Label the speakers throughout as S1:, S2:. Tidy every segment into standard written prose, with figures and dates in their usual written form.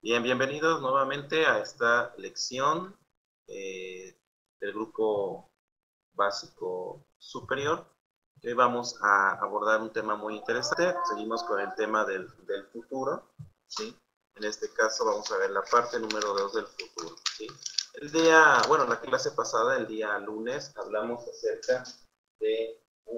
S1: Bien, bienvenidos nuevamente a esta lección del grupo básico superior. Hoy vamos a abordar un tema muy interesante. Seguimos con el tema del futuro, ¿sí? En este caso vamos a ver la parte número 2 del futuro, ¿sí? La clase pasada, el día lunes, hablamos acerca de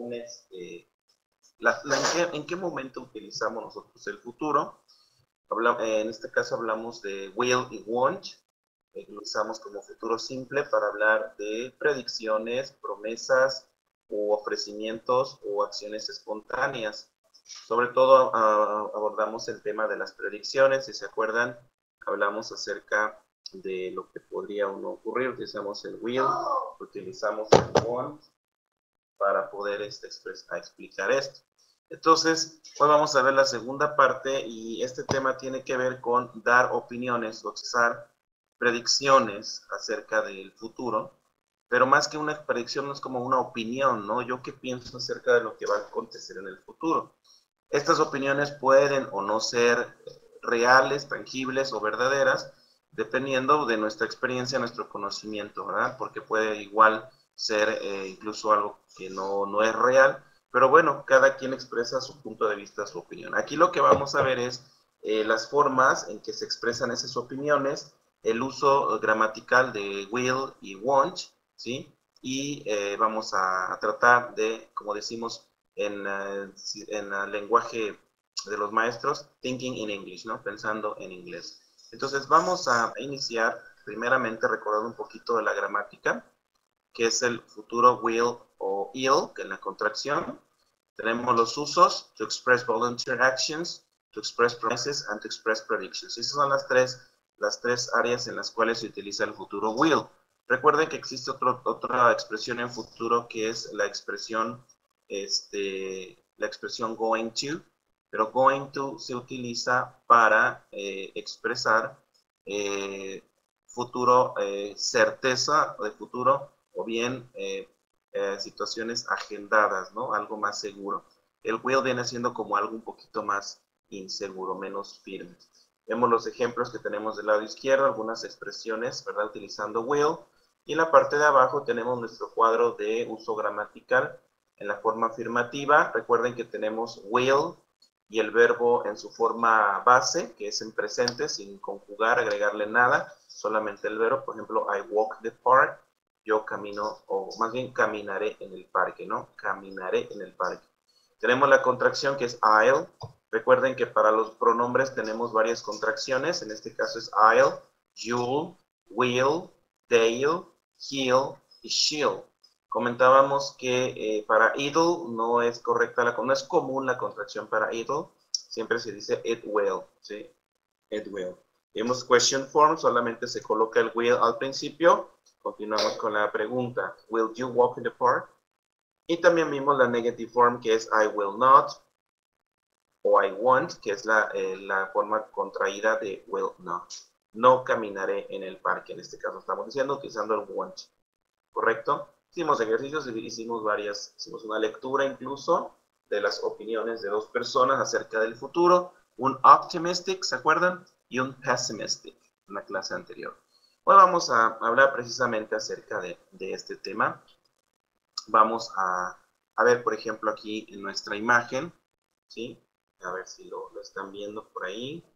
S1: en qué momento utilizamos nosotros el futuro. En este caso hablamos de will y won't, lo usamos como futuro simple para hablar de predicciones, promesas u ofrecimientos o acciones espontáneas. Sobre todo abordamos el tema de las predicciones. Si se acuerdan, hablamos acerca de lo que podría uno ocurrir. Utilizamos el will, utilizamos el won't para poder explicar esto. Entonces, hoy vamos a ver la segunda parte y este tema tiene que ver con dar opiniones o expresar predicciones acerca del futuro, pero más que una predicción no es como una opinión, ¿no? Yo qué pienso acerca de lo que va a acontecer en el futuro. Estas opiniones pueden o no ser reales, tangibles o verdaderas, dependiendo de nuestra experiencia, nuestro conocimiento, ¿verdad? Porque puede igual ser incluso algo que no es real, pero bueno, cada quien expresa su punto de vista, su opinión. Aquí lo que vamos a ver es las formas en que se expresan esas opiniones, el uso gramatical de will y won't, ¿sí? Y vamos a tratar de, como decimos en el lenguaje de los maestros, thinking in English, ¿no? Pensando en inglés. Entonces vamos a iniciar primeramente recordando un poquito de la gramática, que es el futuro will o ill, que es la contracción. Tenemos los usos, to express volunteer actions, to express promises, and to express predictions. Esas son las tres áreas en las cuales se utiliza el futuro will. Recuerden que existe otra expresión en futuro que es la expresión going to, pero going to se utiliza para expresar futuro, certeza de futuro o bien situaciones agendadas, ¿no? Algo más seguro. El will viene siendo como algo un poquito más inseguro, menos firme. Vemos los ejemplos que tenemos del lado izquierdo, algunas expresiones, ¿verdad? Utilizando will. Y en la parte de abajo tenemos nuestro cuadro de uso gramatical en la forma afirmativa. Recuerden que tenemos will y el verbo en su forma base, que es en presente, sin conjugar, agregarle nada, solamente el verbo. Por ejemplo, I walk the park. Yo camino, o más bien caminaré en el parque, ¿no? Caminaré en el parque. Tenemos la contracción que es I'll. Recuerden que para los pronombres tenemos varias contracciones. En este caso es I'll, you'll, will, they'll, he'll y she'll. Comentábamos que para idle no es correcta, no es común la contracción para idle. Siempre se dice it will, ¿sí? It will. Vemos question form, solamente se coloca el will al principio. Continuamos con la pregunta, will you walk in the park? Y también vimos la negative form que es I will not o I won't, que es la forma contraída de will not. No caminaré en el parque, en este caso estamos diciendo, utilizando el won't. ¿Correcto? Hicimos ejercicios, hicimos una lectura incluso de las opiniones de dos personas acerca del futuro, un optimistic, ¿se acuerdan? Y un pessimistic, en la clase anterior. Hoy vamos a hablar precisamente acerca de este tema. Vamos a ver, por ejemplo, aquí en nuestra imagen, ¿sí? A ver si lo están viendo por ahí.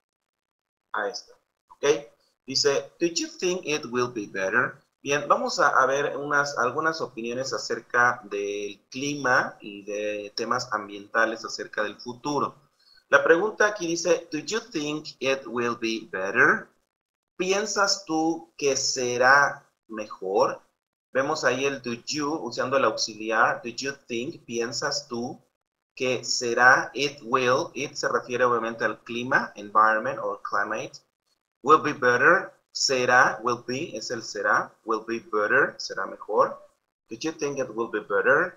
S1: Ahí está, ¿ok? Dice, do you think it will be better? Bien, vamos a ver algunas opiniones acerca del clima y de temas ambientales acerca del futuro. La pregunta aquí dice, do you think it will be better? ¿Piensas tú que será mejor? Vemos ahí el do you usando el auxiliar. Do you think? ¿Piensas tú que será? It will. It se refiere obviamente al clima, environment o climate. Will be better. Será. Will be es el será. Will be better. Será mejor. Do you think it will be better?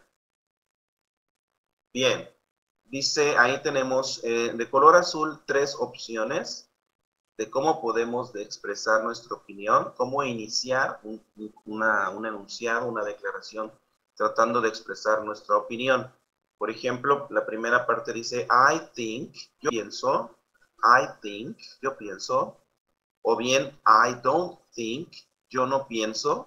S1: Bien. Dice, ahí tenemos de color azul 3 opciones de cómo podemos expresar nuestra opinión, cómo iniciar un enunciado, una declaración, tratando de expresar nuestra opinión. Por ejemplo, la primera parte dice, I think, yo pienso, I think, yo pienso, O bien, I don't think, yo no pienso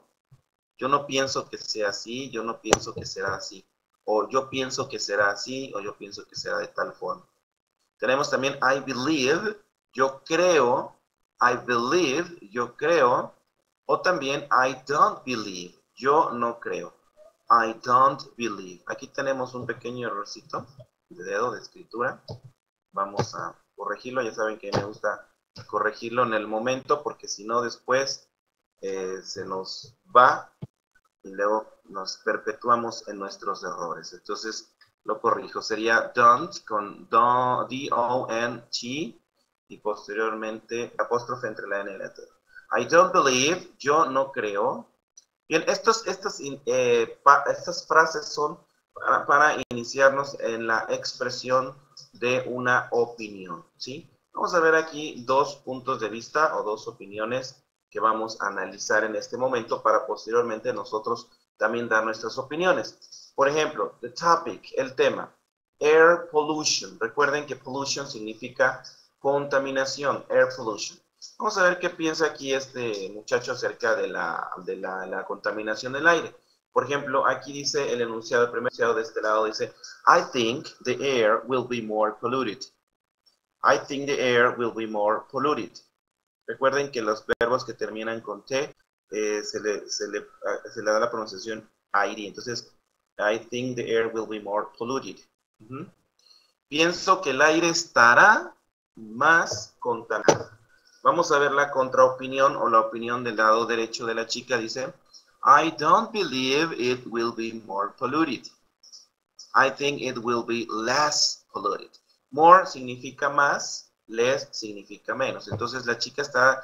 S1: que sea así, yo no pienso que será así. O yo pienso que será así, o yo pienso que será de tal forma. Tenemos también I believe, yo creo, I believe, yo creo. O también I don't believe, yo no creo. I don't believe. Aquí tenemos un pequeño errorcito de dedo de escritura. Vamos a corregirlo. Ya saben que me gusta corregirlo en el momento porque si no después se nos va y luego nos perpetuamos en nuestros errores. Entonces lo corrijo. Sería don't con D-O-N-T y posteriormente apóstrofe entre la N y la T. I don't believe, yo no creo. Bien, estas frases son para iniciarnos en la expresión de una opinión, ¿sí? Vamos a ver aquí dos puntos de vista o dos opiniones que vamos a analizar en este momento para posteriormente nosotros también dar nuestras opiniones. Por ejemplo, the topic, el tema, air pollution. Recuerden que pollution significa contaminación, air pollution. Vamos a ver qué piensa aquí este muchacho acerca de la contaminación del aire. Por ejemplo, aquí dice el enunciado, el primer enunciado de este lado dice, I think the air will be more polluted. I think the air will be more polluted. Recuerden que los verbos que terminan con T se le da la pronunciación aire. Entonces, I think the air will be more polluted. Pienso que el aire estará más contaminado. Vamos a ver la contraopinión o la opinión del lado derecho de la chica. Dice, I don't believe it will be more polluted. I think it will be less polluted. More significa más, less significa menos. Entonces la chica está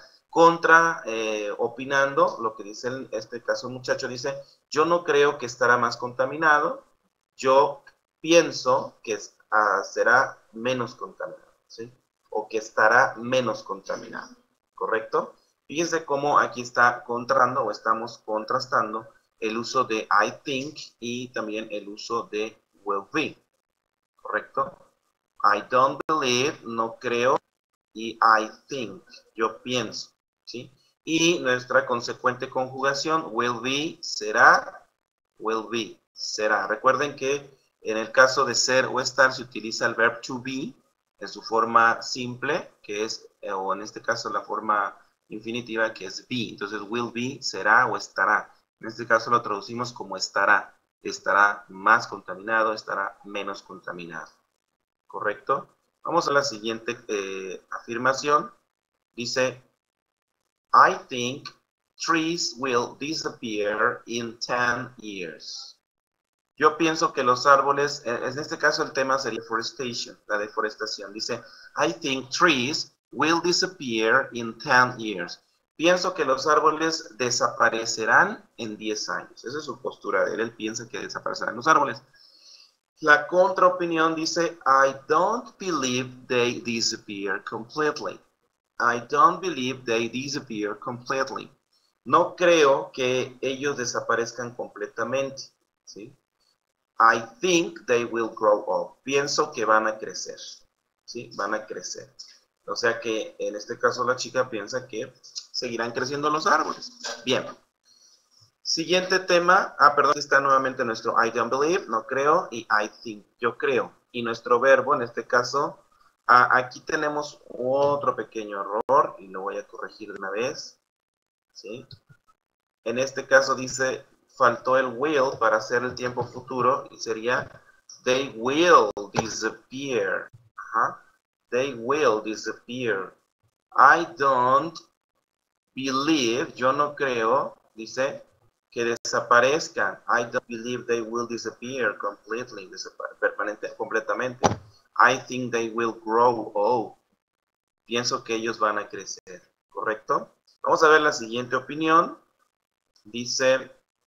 S1: opinando lo que dice en este caso el muchacho. Dice, yo no creo que estará más contaminado. Yo pienso que será menos contaminado, ¿sí? O que estará menos contaminado, ¿correcto? Fíjense cómo aquí está contrastando o estamos contrastando el uso de I think y también el uso de will be, ¿correcto? I don't believe, no creo, y I think, yo pienso, ¿sí? Y nuestra consecuente conjugación, will be, será, will be, será. Recuerden que en el caso de ser o estar se utiliza el verbo to be en su forma simple, que es, o en este caso la forma infinitiva, que es be. Entonces, will be, será o estará. En este caso lo traducimos como estará. Estará más contaminado, estará menos contaminado. ¿Correcto? Vamos a la siguiente afirmación. Dice, I think trees will disappear in 10 years. Yo pienso que los árboles, en este caso el tema sería deforestation, la deforestación. Dice, I think trees will disappear in 10 years. Pienso que los árboles desaparecerán en 10 años. Esa es su postura de él. Él piensa que desaparecerán los árboles. La contraopinión dice, I don't believe they disappear completely. I don't believe they disappear completely. No creo que ellos desaparezcan completamente, ¿sí? I think they will grow up. Pienso que van a crecer, ¿sí? Van a crecer. O sea que en este caso la chica piensa que seguirán creciendo los árboles. Bien. Siguiente tema, perdón, está nuevamente nuestro I don't believe, no creo, y I think, yo creo. Y nuestro verbo, en este caso, aquí tenemos otro pequeño error, y lo voy a corregir de una vez, ¿sí? En este caso dice, faltó el will para hacer el tiempo futuro, y sería, they will disappear. They will disappear. I don't believe, yo no creo, dice, que desaparezcan. I don't believe they will disappear completely, completamente. I think they will grow old. Pienso que ellos van a crecer, ¿correcto? Vamos a ver la siguiente opinión. Dice,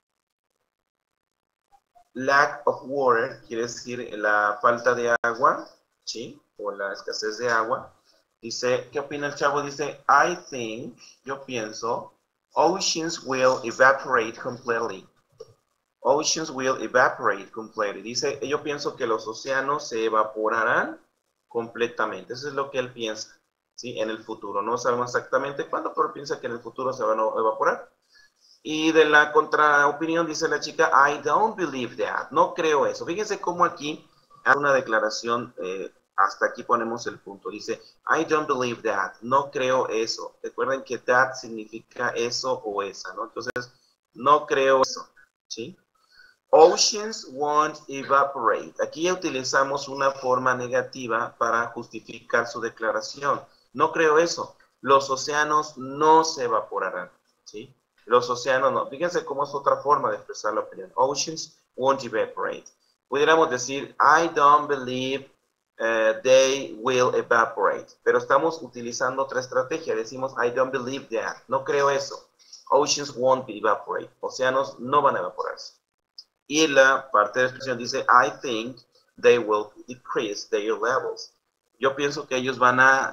S1: lack of water, quiere decir la falta de agua, ¿sí? O la escasez de agua. Dice, ¿qué opina el chavo? Dice, I think, yo pienso, oceans will evaporate completely. Oceans will evaporate completely. Dice, yo pienso que los océanos se evaporarán completamente. Eso es lo que él piensa. ¿sí? En el futuro. No sabemos exactamente cuándo, pero piensa que en el futuro se van a evaporar. Y de la contraopinión dice la chica, I don't believe that. No creo eso. Fíjense cómo aquí hay una declaración, hasta aquí ponemos el punto. Dice, I don't believe that. No creo eso. Recuerden que that significa eso o esa, ¿no? Entonces, no creo eso, ¿sí? Oceans won't evaporate. Aquí utilizamos una forma negativa para justificar su declaración. No creo eso. Los océanos no se evaporarán, ¿sí? Los océanos no. Fíjense cómo es otra forma de expresar la opinión. Oceans won't evaporate. Pudiéramos decir, I don't believe they will evaporate. Pero estamos utilizando otra estrategia. Decimos, I don't believe that. No creo eso. Oceans won't evaporate. Océanos no van a evaporarse. Y la parte de la expresión dice, I think they will decrease their levels. Yo pienso que ellos van a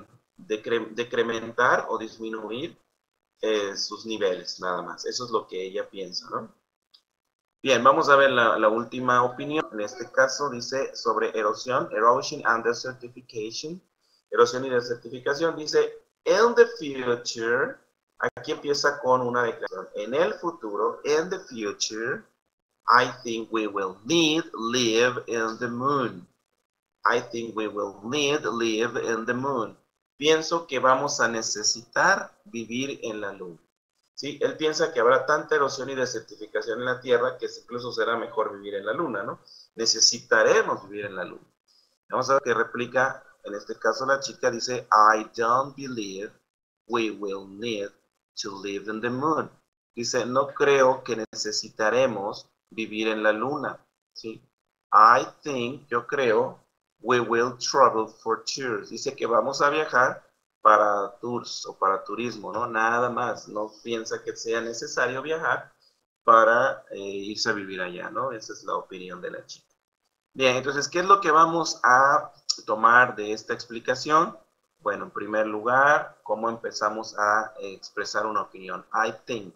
S1: decrementar o disminuir sus niveles, nada más. Eso es lo que ella piensa, ¿no? Bien, vamos a ver la última opinión. En este caso dice sobre erosión, erosion and desertification. Erosión y desertificación. Dice, in the future, aquí empieza con una declaración. En el futuro, in the future, I think we will need live in the moon. I think we will need live in the moon. Pienso que vamos a necesitar vivir en la luna. ¿Sí? Él piensa que habrá tanta erosión y desertificación en la Tierra que incluso será mejor vivir en la luna, ¿no? Necesitaremos vivir en la luna. Vamos a ver qué replica, en este caso la chica dice, I don't believe we will need to live in the moon. Dice, no creo que necesitaremos vivir en la luna, ¿sí? I think, yo creo, we will travel for tours. Dice que vamos a viajar para tours o para turismo, ¿no? Nada más, no piensa que sea necesario viajar para irse a vivir allá, ¿no? Esa es la opinión de la chica. Bien, entonces, ¿qué es lo que vamos a tomar de esta explicación? Bueno, en primer lugar, ¿cómo empezamos a expresar una opinión? I think,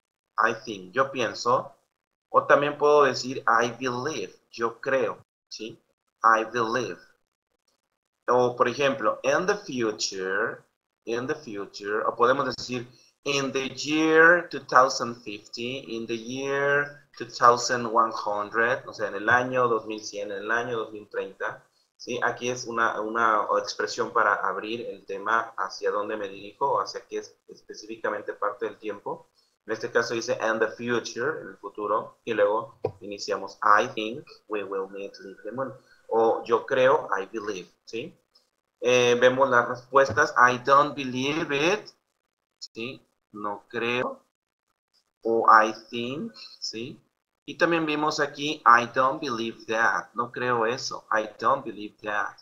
S1: yo pienso, o también puedo decir I believe, yo creo, ¿sí? I believe. O, por ejemplo, in the future, o podemos decir in the year 2050, in the year 2100, o sea, en el año 2100, en el año 2030, ¿sí? Aquí es una expresión para abrir el tema hacia dónde me dirijo, o hacia qué es específicamente parte del tiempo. En este caso dice in the future, en el futuro, y luego iniciamos I think we will need to live the moon. O yo creo, I believe, ¿sí? Vemos las respuestas, I don't believe it, ¿sí? No creo. O I think, ¿sí? Y también vimos aquí, I don't believe that, no creo eso, I don't believe that.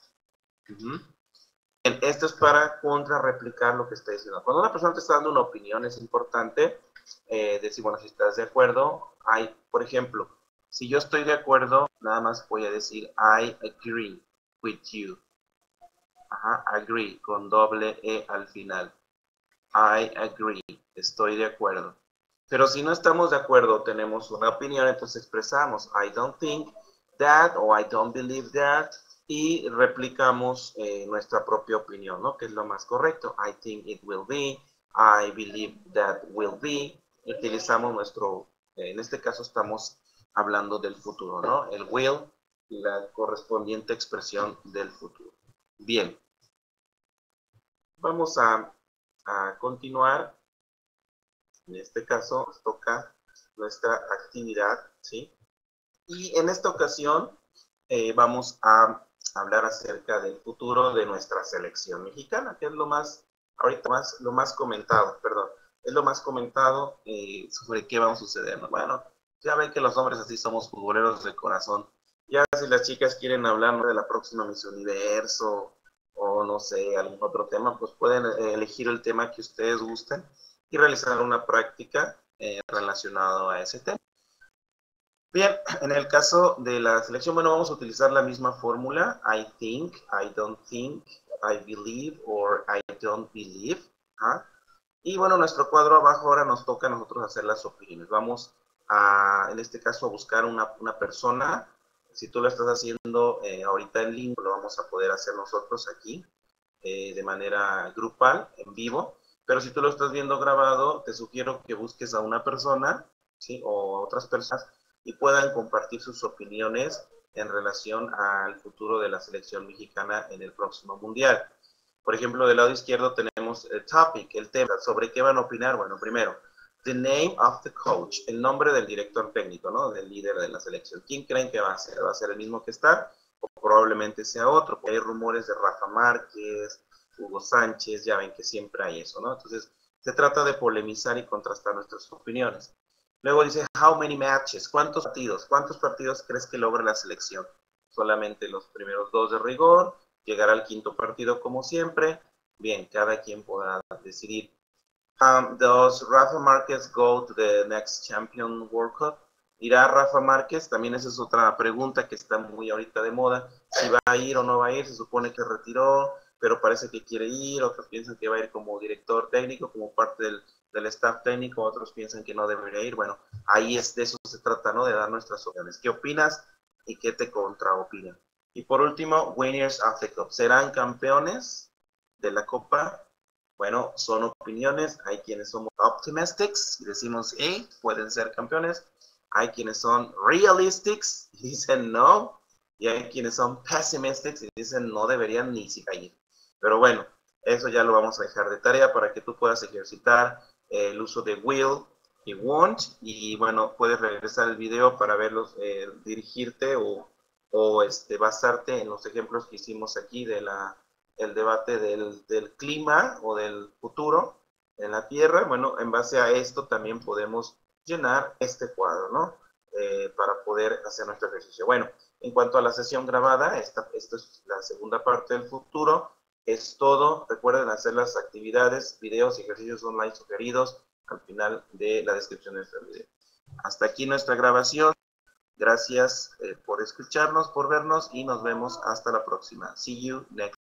S1: Bien, esto es para contrarreplicar lo que está diciendo. Cuando una persona te está dando una opinión, es importante decir, bueno, si estás de acuerdo, por ejemplo, si yo estoy de acuerdo, nada más voy a decir, I agree with you. Ajá, agree, con doble E al final. I agree, estoy de acuerdo. Pero si no estamos de acuerdo, tenemos una opinión, entonces expresamos I don't think that o I don't believe that y replicamos nuestra propia opinión, ¿no? Que es lo más correcto. I think it will be, I believe that will be. Utilizamos nuestro, en este caso estamos hablando del futuro, ¿no? El will y la correspondiente expresión del futuro. Bien. Vamos a continuar. En este caso, nos toca nuestra actividad, ¿sí? Y en esta ocasión vamos a hablar acerca del futuro de nuestra selección mexicana, que es lo más, ahorita lo más comentado, perdón, es lo más comentado sobre qué va a suceder, ¿no? Bueno, ya ven que los hombres así somos futboleros de corazón. Ya si las chicas quieren hablar de la próxima Miss Universo o no sé, algún otro tema, pues pueden elegir el tema que ustedes gusten y realizar una práctica relacionada a ese tema. Bien, en el caso de la selección, bueno, vamos a utilizar la misma fórmula, I think, I don't think, I believe, or I don't believe. ¿Ah? Y bueno, nuestro cuadro abajo ahora nos toca a nosotros hacer las opiniones. Vamos a, en este caso, a buscar una persona. Si tú lo estás haciendo ahorita en línea, lo vamos a poder hacer nosotros aquí. de manera grupal, en vivo, pero si tú lo estás viendo grabado, te sugiero que busques a una persona, ¿sí? O a otras personas y puedan compartir sus opiniones en relación al futuro de la selección mexicana en el próximo Mundial. Por ejemplo, del lado izquierdo tenemos el topic, el tema, sobre qué van a opinar. Bueno, primero, the name of the coach, el nombre del director técnico, ¿no? Del líder de la selección. ¿Quién creen que va a ser? ¿Va a ser el mismo que está? O probablemente sea otro. Hay rumores de Rafa Márquez, Hugo Sánchez, ya ven que siempre hay eso, ¿no? Entonces, se trata de polemizar y contrastar nuestras opiniones. Luego dice, how many matches? ¿Cuántos partidos? ¿Cuántos partidos crees que logra la selección? Solamente los primeros 2 de rigor, llegará al quinto partido como siempre. Bien, cada quien podrá decidir. Does Rafa Márquez go to the next Champion World Cup? ¿Irá Rafa Márquez? También esa es otra pregunta que está muy ahorita de moda. Si va a ir o no va a ir, se supone que retiró, pero parece que quiere ir, otros piensan que va a ir como director técnico, como parte del staff técnico, otros piensan que no debería ir. Bueno, ahí es de eso se trata, ¿no? De dar nuestras opiniones. ¿Qué opinas y qué te contraopinan? Y por último, winners of the cup. ¿Serán campeones de la Copa? Bueno, son opiniones. Hay quienes somos optimistics y decimos, hey, pueden ser campeones. Hay quienes son realistics y dicen no. Y hay quienes son pessimistics y dicen no deberían ni siquiera ir. Pero bueno, eso ya lo vamos a dejar de tarea para que tú puedas ejercitar el uso de will y won't. Y bueno, puedes regresar el video para verlos, dirigirte o basarte en los ejemplos que hicimos aquí de el debate del clima o del futuro en la Tierra. Bueno, en base a esto también podemos llenar este cuadro, ¿no? Para poder hacer nuestro ejercicio. Bueno, en cuanto a la sesión grabada, esta es la segunda parte del futuro. Es todo. Recuerden hacer las actividades, videos y ejercicios online sugeridos al final de la descripción de este video. Hasta aquí nuestra grabación. Gracias por escucharnos, por vernos y nos vemos hasta la próxima. See you next.